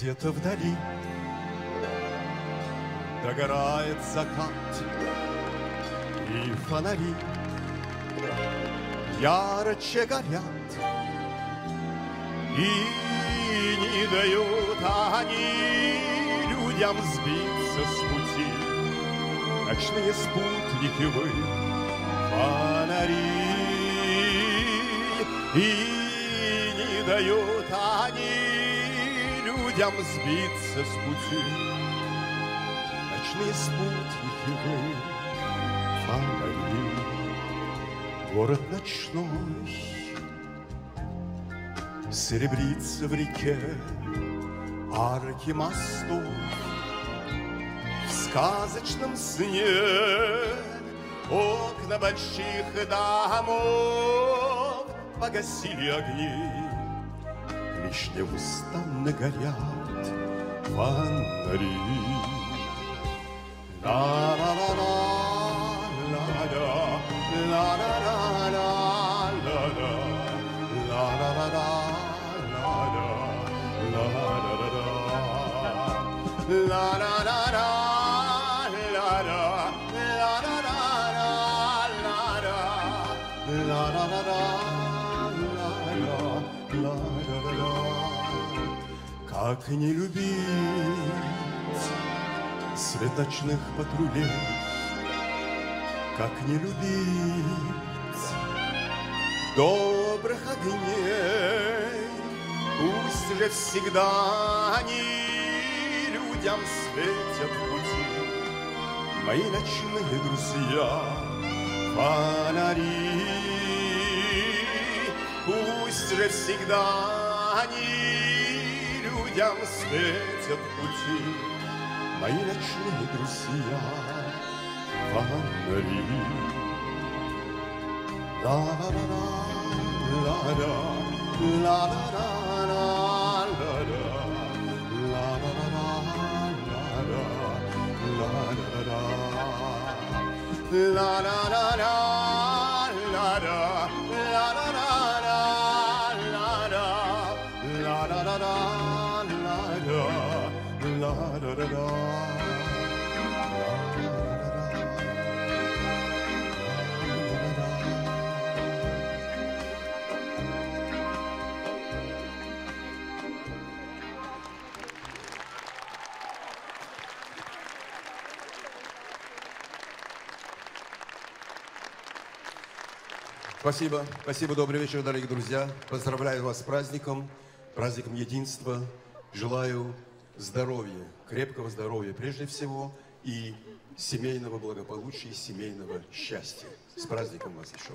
Где-то вдали догорает закат, и фонари ярче горят, и не дают они людям сбиться с пути. Ночные спутники вы, фонари, и не дают они людям сбиться с пути. Ночные спутники вы, фонари. Город ночной серебрится в реке, арки мостов в сказочном сне, окна больших домов погасили огни, лишь неустанно горят фонари. Ла-ла-ла-ла, ла-ла, ла-ла-ла-ла, ла-ла, ла-ла-ла-ла, ла-ла-ла-ла, как не любить свет ночных патрулей, как не любить добрых огней. Пусть же всегда они людям светят пути, мои ночные друзья, фонари. Пусть же всегда они людям светят пути, мои ночные друзья, фонари. Ла-ла-ла-ла, ла-ла, ла-ла-ла, ла-ла, ла-ла-ла-ла, ла-ла-ла-ла, ла-ла-ла-ла, Спасибо. Спасибо. Добрый вечер, дорогие друзья. Поздравляю вас с праздником, праздником единства. Желаю здоровья, крепкого здоровья прежде всего и семейного благополучия, семейного счастья. С праздником вас еще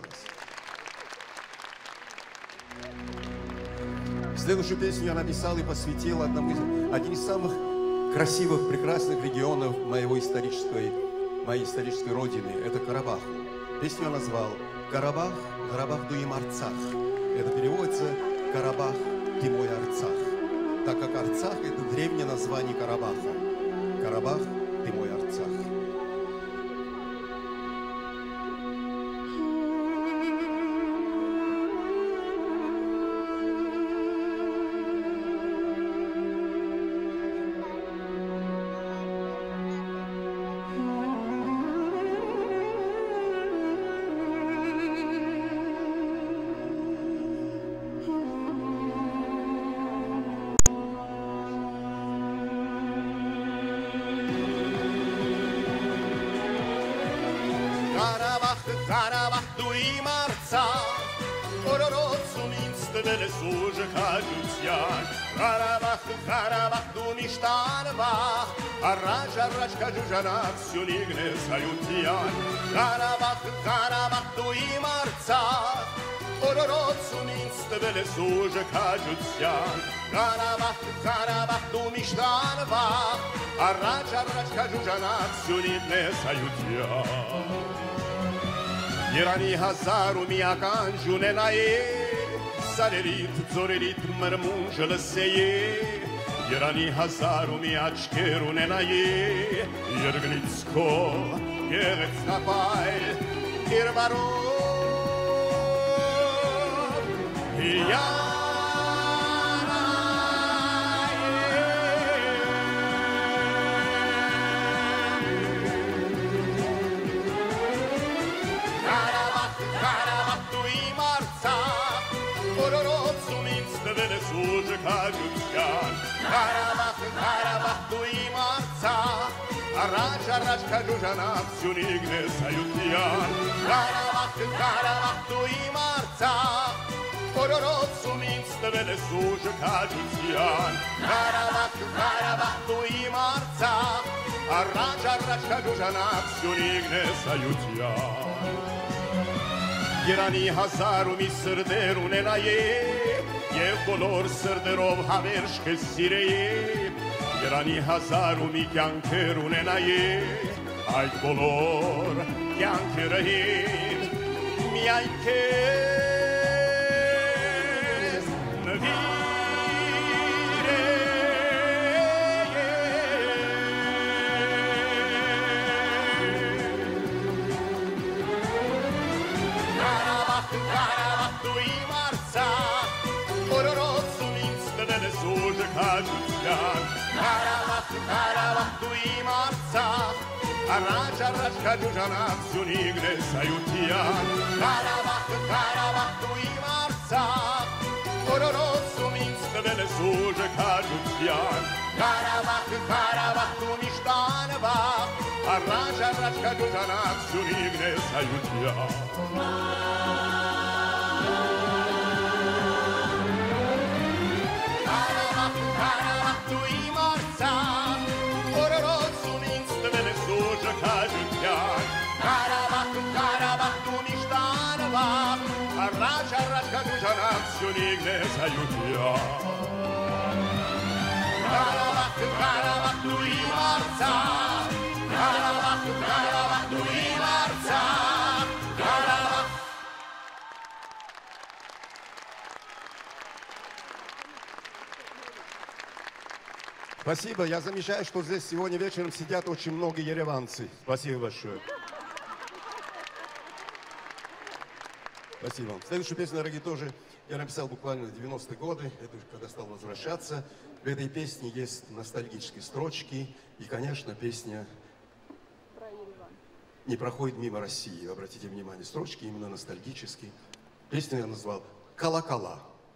раз. Следующую песню я написал и посвятил один из самых красивых, прекрасных регионов моей исторической родины. Это Карабах. Песню я назвал «Карабах, Карабах дуим Арцах». Это переводится «Карабах, ты мой Арцах», так как Арцах – это древнее название Карабаха. Карабах, ты мой Арцах. Карабах дуим Арцах, Орородцу минстевеле суже кадюцьян. Карабах думиштанбах, Арража кадюжанак сюнигне саютьян. Карабах дуим Арцах, Орородцу минстевеле суже кадюцьян. Карабах думиштанбах, Арража кадюжанак сюнигне саютьян. Երանի հազար ու միական ժունենայի Սարերիտ, ձորերիտ մրմունջը լսեի Երանի հազար ու մի աչքեր ունենայի Երգնից քո գեղեցկապայլ կերվարով Հիանայ ствели кажуть тян. Карабах, Карабах, туи марца, Раджа, Раджка, Джужана, всю нигде саютьян. Карабах, Карабах, туи марца, Корородцу минствели кажуть тян. Карабах, Карабах, туи марца, Раджа, Раджка, Джужана, всю нигде саютьяn. Երանի հազար ու մի սրդեր ունենայի Եվ բոլոր սրդերով հավերժ կսիրեի Երանի հազար ու մի կյանքեր ունենայի Այդ բոլոր կյանքերին միայն քեզ Карабах, Карабах, туи марца, Раджа, Раджка, Джужана, всю нигде саютьян. Карабах, Карабах, туи марца, Корородцу минствели кажуть тян. Карабах, Карабах, ту миштанбах, Раджа, Раджка, Джужана, всю нигде саютьян. Карабах, Карабах, ту миштанбах, Раджа, Раджка, Джужана, всю нигде саютьян. Карабах, Карабах, туи марца, Карабах, Карабах, туи марца, Карабах. Спасибо. Я замечаю, что здесь сегодня вечером сидят очень много ереванцы. Спасибо большое. Спасибо вам. Следующую песню, дорогие, тоже я написал буквально в 90-е годы. Это уже когда стал возвращаться. В этой песне есть ностальгические строчки. И, конечно, песня не проходит мимо России. Обратите внимание, строчки именно ностальгические. Песню я назвал «Колокола».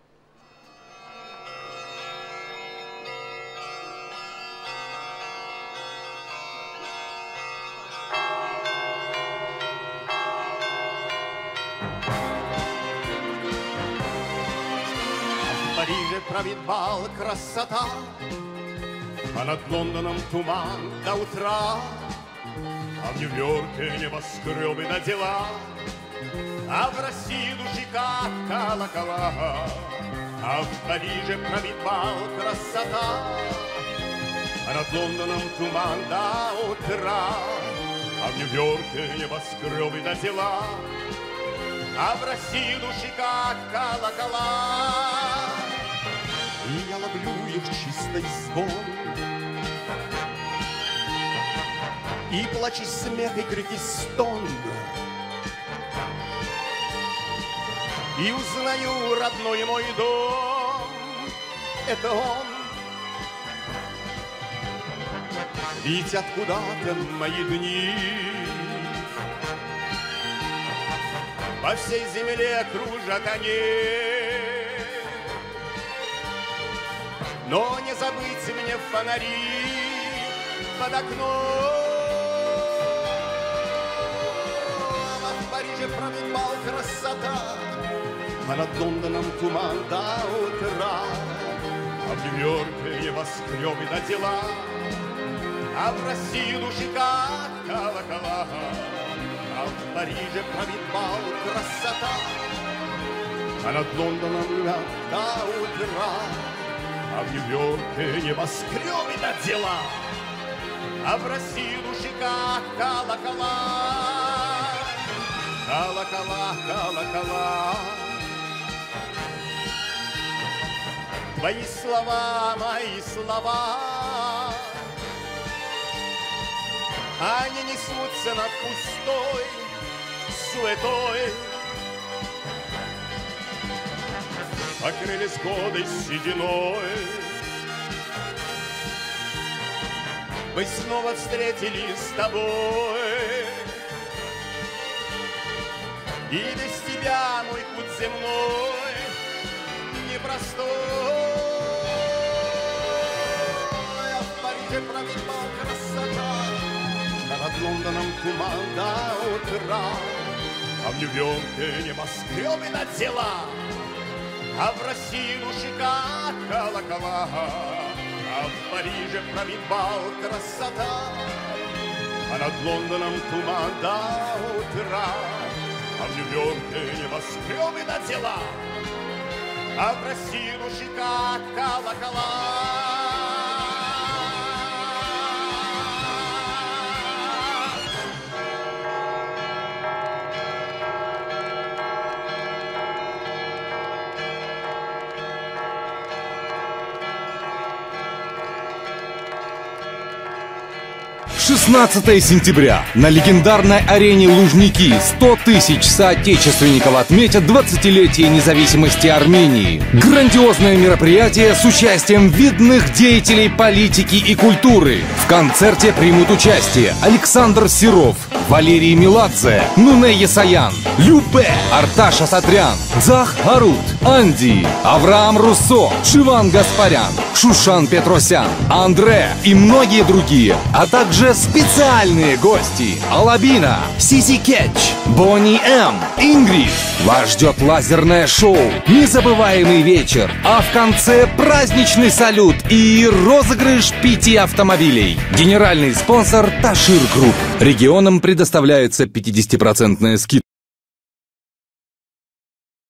В Париже правит бал красота, а над Лондоном туман до утра. А в Нью-Йорке небоскребы на дела, а в России души как колокола. А в Париже правит бал красота, а над Лондоном туман до утра. А в Нью-Йорке небоскребы на дела, а в России души как колокола. И я ловлю их чистый звон, и плач, и смех, и крик, и стон. И узнаю родной мой дом, это он. Летят куда-то мои дни, по всей земле кружат они. Но не забыть мне фонари под окном. В Париже правит бал красота, а над Лондоном туман до утра. А в Нью-Йорке небоскребы до дела, а в России души как колокола. А в Париже правит бал красота, а над Лондоном до утра. А в Нью-Йорке небоскребы до дела, а в России души как колокола. Колокола, колокола. Твои слова, мои слова, они несутся над пустой суетой. Покрылись годы сединой, мы снова встретились с тобой. И без тебя мой путь земной не непростой. А в Париже промелькала красота, а над Лондоном туман до утра. А в Нью-Йорке небоскребы над тела, а в России лучика колокола. А в Париже пробит бал красота, а над Лондоном туман до утра. А в Нью-Йорке небоскребы до тела, а в России лучика колокола. — 16 сентября. На легендарной арене Лужники 100 тысяч соотечественников отметят 20-летие независимости Армении. Грандиозное мероприятие с участием видных деятелей политики и культуры. В концерте примут участие Александр Серов, Валерий Меладзе, Нуне Есаян, Любе, Арташ Асатрян, Дзах Харут, Анди, Авраам Руссо, Шиван Гаспарян, Шушан Петросян, Андре и многие другие, а также специальные гости: Алабина, Сиси Кетч, Бонни М, Ингрид. Вас ждет лазерное шоу, незабываемый вечер, а в конце праздничный салют и розыгрыш 5 автомобилей. Генеральный спонсор Ташир Групп. Регионам предоставляется 50% скидка.